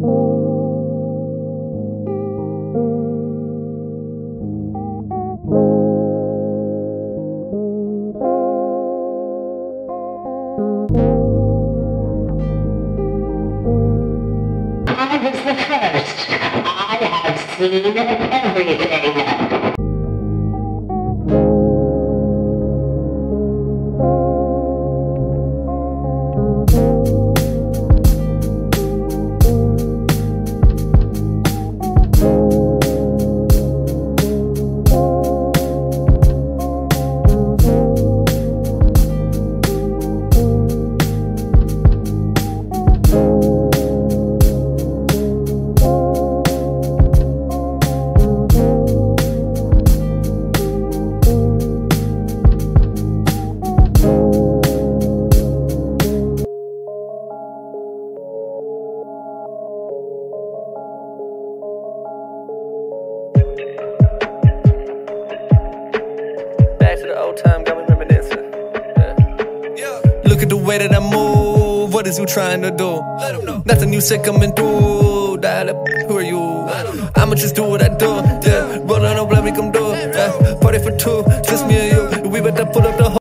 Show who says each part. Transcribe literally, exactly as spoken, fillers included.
Speaker 1: I was the first. I have seen everything.
Speaker 2: Back to the old time, got me reminiscing. Yeah. Look at the way that I move. What is you trying to do? Let him know. Nothing you say coming through. Dial up, who are you? I'ma just do what I do. Yeah, roll on a blood, we come do. Yeah. Party for two, just me and you.